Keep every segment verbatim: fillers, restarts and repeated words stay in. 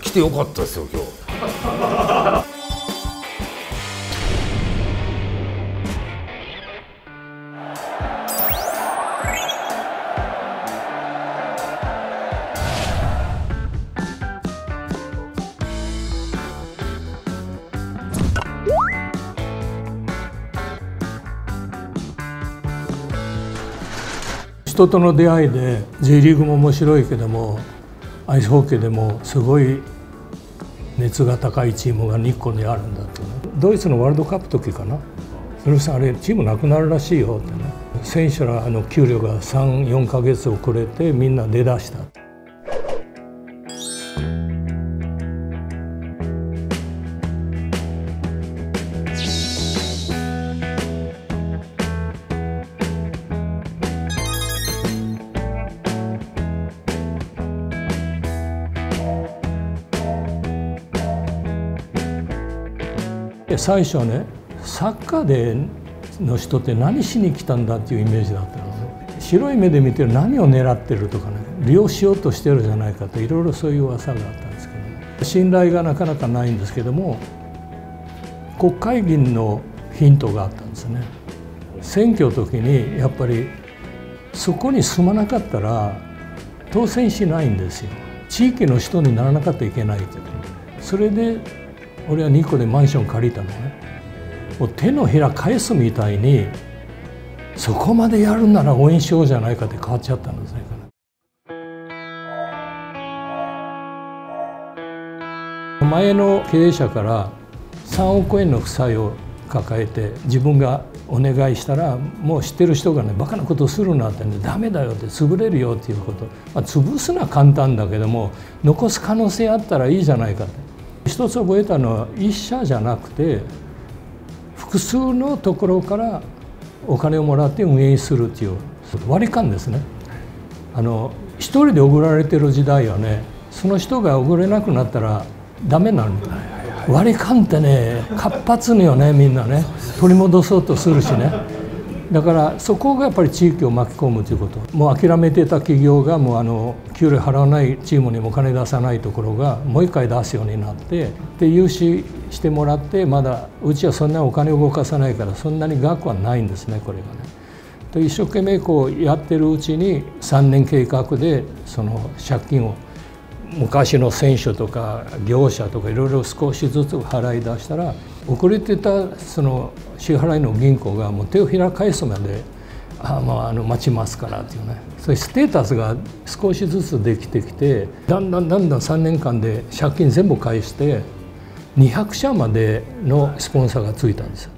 来てよかったですよ今日。 人との出会いで J リーグも面白いけどもアイスホッケーでもすごい熱が高いチームが日光にあるんだってね。ドイツのワールドカップ時かな、それさあれチームなくなるらしいよってね。選手らの給料がさん、よんかげつ遅れてみんな出だした。最初はね、サッカーでの人って何しに来たんだっていうイメージだったのね。白い目で見てる何を狙ってるとかね、利用しようとしてるじゃないかといろいろそういう噂があったんですけどね。信頼がなかなかないんですけども、国会議員のヒントがあったんですね。選挙の時にやっぱりそこに住まなかったら当選しないんですよ。地域の人にならなかったらいけないっていう。それで俺は日光でマンション借りたのね。もう手のひら返すみたいにそこまでやるなら応援しようじゃないかって変わっちゃったんですね。前の経営者からさんおくえんの負債を抱えて自分がお願いしたら、もう知ってる人がね、バカなことするなってね、ダメだよって潰れるよっていうこと、まあ、潰すのは簡単だけども残す可能性あったらいいじゃないかって。一つ覚えたのは、一社じゃなくて複数のところからお金をもらって運営するっていう割り勘ですね。あの一人でおごられてる時代はね、その人がおごれなくなったらダメなの。割り勘ってね、活発によね、みんなね取り戻そうとするしね。だからそこがやっぱり地域を巻き込むということ。もう諦めてた企業がもうあの給料払わないチームにもお金出さないところがもう一回出すようになって、で融資してもらって、まだうちはそんなお金を動かさないからそんなに額はないんですね、これがね。で一生懸命こうやってるうちにさんねん計画でその借金を昔の選手とか業者とかいろいろ少しずつ払い出したら、遅れてたその支払いの銀行がもう手をひら返すまであ、まあ、あの待ちますからっていうね、そういうステータスが少しずつできてきて、だんだんだんだんさんねんかんで借金全部返してにひゃくしゃまでのスポンサーがついたんですよ。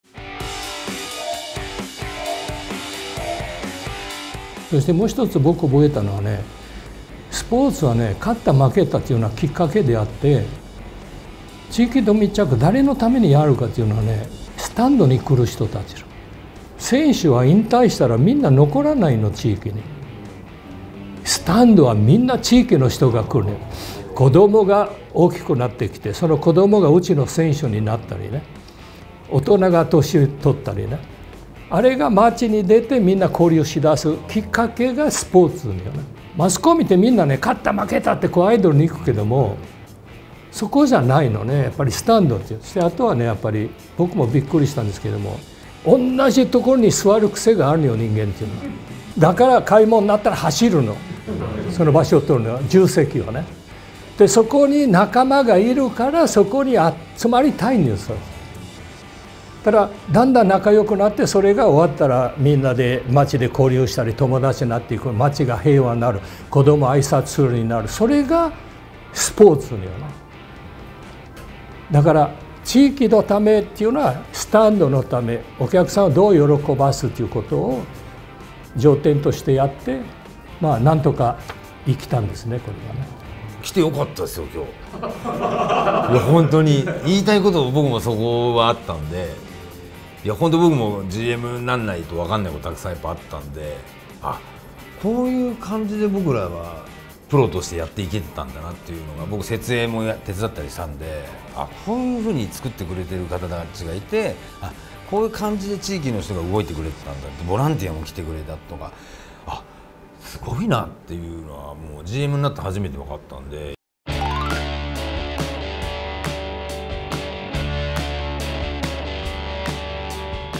そしてもう一つ僕覚えたのはね、スポーツはね、勝った負けたっていうのはきっかけであって、地域と密着、誰のためにやるかっていうのはね、スタンドに来る人たち。選手は引退したらみんな残らないの、地域に。スタンドはみんな地域の人が来るね。子供が大きくなってきて、その子供がうちの選手になったりね、大人が年取ったりね、あれが街に出てみんな交流しだすきっかけがスポーツだよね。マスコミってみんなね、勝った負けたってこうアイドルに行くけども、そこじゃないのね、やっぱりスタンドっていう。そしてあとはね、やっぱり僕もびっくりしたんですけども、同じところに座る癖があるのよ、人間っていうのは。だから買い物になったら走るの、その場所を取るのは重責をね。でそこに仲間がいるからそこに集まりたいんですよ。ただだんだん仲良くなって、それが終わったらみんなで街で交流したり友達になっていく、街が平和になる、子供挨拶するようになる、それがスポーツにはね。だから地域のためっていうのはスタンドのため、お客さんをどう喜ばすということを条件としてやって、まあなんとか生きたんですね、これはね。 来てよかったですよ今日。いや本当に言いたいこと僕もそこはあったんで、いや本当僕も ジーエム になんないと分かんないことたくさんやっぱあったんで、あ、こういう感じで僕らはプロとしてやっていけてたんだなっていうのが、僕設営も手伝ったりしたんで、あ、こういうふうに作ってくれてる方たちがいて、あ、こういう感じで地域の人が動いてくれてたんだって、ボランティアも来てくれたとか、あ、すごいなっていうのはもう ジーエム になって初めて分かったんで。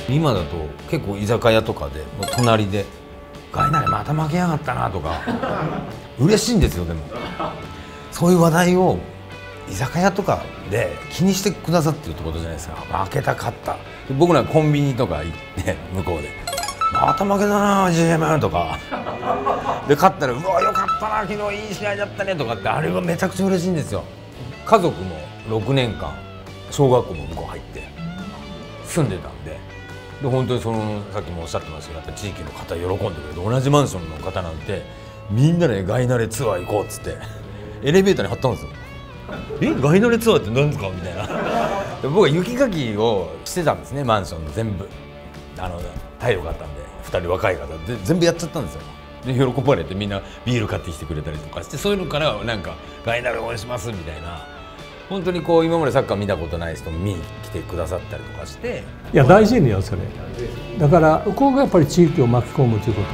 今だと結構居酒屋とかでもう隣で「ガイナレまた負けやがったな」とか嬉しいんですよ。でもそういう話題を居酒屋とかで気にしてくださってるってことじゃないですか。負けた勝った僕らコンビニとか行って向こうで「また負けたな ジーエム」とかで勝ったら「うわよかったな昨日いい試合だったね」とかってあれはめちゃくちゃ嬉しいんですよ。家族もろくねんかん小学校も向こう入って住んでたんで、で本当にそのさっきもおっしゃってましたけど、やっぱ地域の方喜んでくれて、同じマンションの方なんてみんなでガイナレツアー行こうっつってエレベーターに貼ったんですよ。えガイナレツアーって何ですかみたいな僕は雪かきをしてたんですね、マンションの全部あの体力があったんでふたり若い方で全部やっちゃったんですよ。で喜ばれてみんなビール買ってきてくれたりとかして、そういうのからなんかガイナレ応援しますみたいな、本当にこう今までサッカー見たことない人も見に来てくださったりとかして、 いや大事によそれだから、ここがやっぱり地域を巻き込むということ。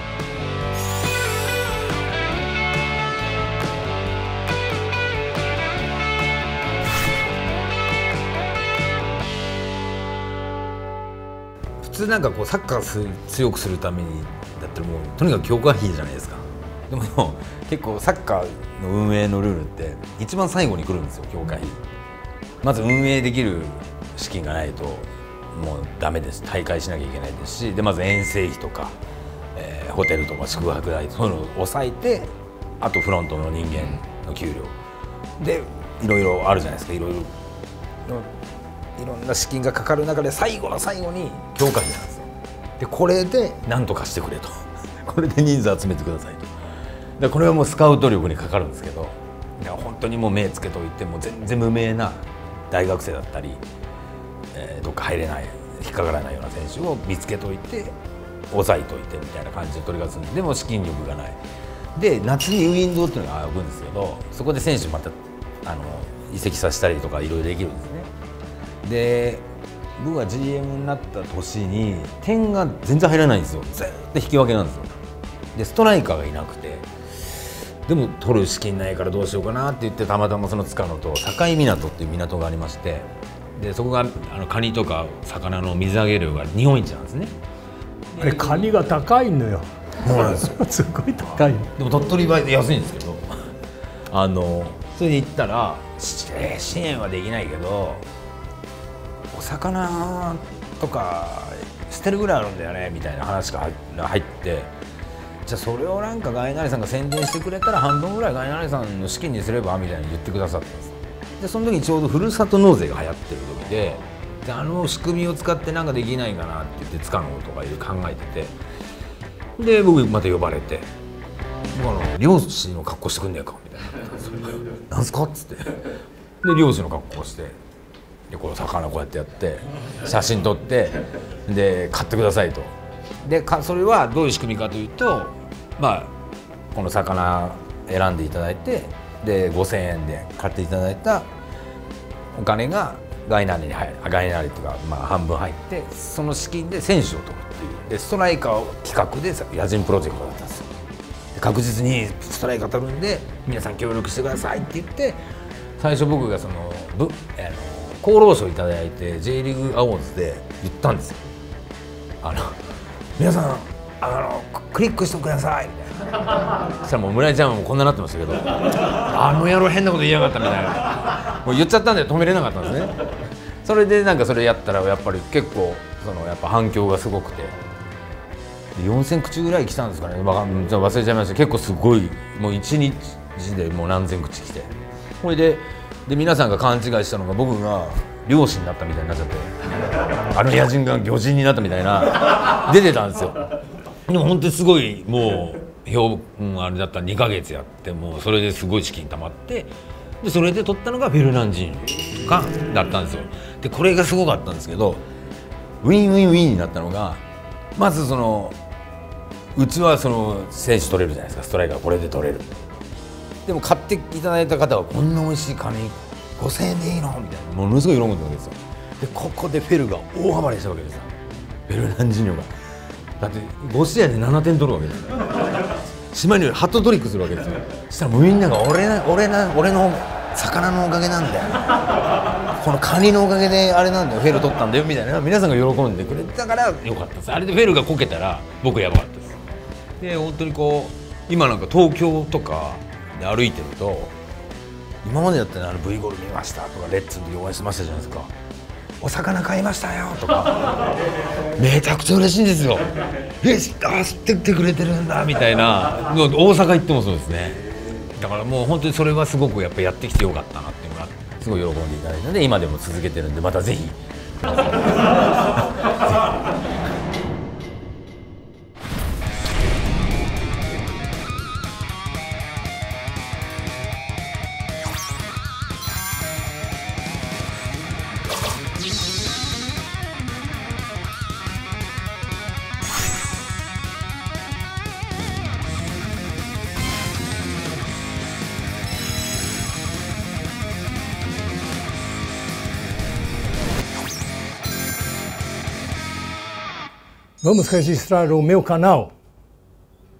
普通なんかこうサッカーす強くするためにだったらもうとにかく強化費じゃないですか。でも結構サッカーの運営のルールって一番最後に来るんですよ、強化費。まず運営できる資金がないともうダメです。大会しなきゃいけないですし、でまず遠征費とか、えー、ホテルとか宿泊代そういうのを抑えて、あとフロントの人間の給料でいろいろあるじゃないですか。いろいろいろんな資金がかかる中で最後の最後に強化費なんですよ。でこれで何とかしてくれとこれで人数集めてくださいと。でこれはもうスカウト力にかかるんですけど、いや本当にもう目つけといてもう全然無名な大学生だったり、えー、どっか入れない引っかからないような選手を見つけといて抑えといてみたいな感じで取り出すんで、でも資金力がないで夏にウィンドウっていうのが開くんですけど、そこで選手またあの移籍させたりとかいろいろできるんですね。で僕が ジーエム になった年に点が全然入らないんですよ。ずっと引き分けなんですよ。でストライカーがいなくて、でも取る資金ないからどうしようかなって言って、たまたまその塚野と境港っていう港がありまして、でそこがあのカニとか魚の水揚げ量が日本一なんですね。 あれカニが高いのよ。 そうなんですよすごい高い。 でも鳥取は安いんですけどあのそれで行ったら、えー、支援はできないけどお魚とか捨てるぐらいあるんだよねみたいな話が入って、じゃあそれをなんかガイナレさんが宣伝してくれたら半分ぐらいガイナレさんの資金にすればみたいに言ってくださったんです。でその時にちょうどふるさと納税が流行ってる時で、であの仕組みを使ってなんかできないかなって言って塚野とかいろいろ考えてて、で僕また呼ばれて「僕あの漁師の格好してくんねえか」みたいな「なんすか?」っつってで漁師の格好して。でこの魚こうやってやって写真撮ってで買ってくださいと。でかそれはどういう仕組みかというと、まあこの魚選んでいただいて、でごせんえんで買っていただいたお金がガイナレに入る、ガイナレっていうか、まあ、半分入って、その資金で選手を取るっていうでストライカーを企画で野人プロジェクトだったんですよ。で確実にストライカー取るんで皆さん協力してくださいって言って、最初僕がそのぶあの厚労省いただいて J リーグアワーズで言ったんですよ。あの皆さんあのクリックしてくださいみたいな。そしたらもう村井ちゃんもこんななってましたけどあの野郎変なこと言いやがったみたいな、もう言っちゃったんで止めれなかったんですね。それでなんかそれやったらやっぱり結構そのやっぱ反響がすごくて、よんせん口ぐらい来たんですかね、忘れちゃいました。結構すごいもういちにちでもう何千口来て、それでで皆さんが勘違いしたのが僕が漁師になったみたいになっちゃって、あの野人が魚人になったみたいな出てたんですよ。でも本当にすごいもう評判あれだったらにかげつやって、もうそれですごい資金貯まって、でそれで取ったのがフェルナンジーニョがだったんですよ。でこれがすごかったんですけど、ウィンウィンウィンになったのが、まずそのうちはその選手取れるじゃないですか、ストライカーこれで取れる。でも買っていただいた方はこんな美味しいカニごせんえんでいいのみたいな、ものすごい喜んでるわけですよ。でここでフェルが大暴れしたわけですよ、フェルナンジーニョが。だってご試合でななてん取るわけですよ。島にハットトリックするわけですよ。そしたらもうみんなが俺な俺な俺の魚のおかげなんだよ、このカニのおかげであれなんだよ、フェル取ったんだよみたいな、皆さんが喜んでくれたからよかったです。あれでフェルがこけたら僕やばかったです。で本当にこう今なんか東京とかで歩いてると、今までだったらあの V ゴール見ましたとかレッツの時応援してましたじゃないですか。お魚買いましたよとかめちゃくちゃ嬉しいんですよ。えあ知っててくれてるんだみたいな、大阪行ってもそうですね。だからもう本当にそれはすごくやっぱやってきてよかったなっていうのがすごい喜んでいただいたので、今でも続けてるんで、またぜひ。 Vamos registrar o meu canal.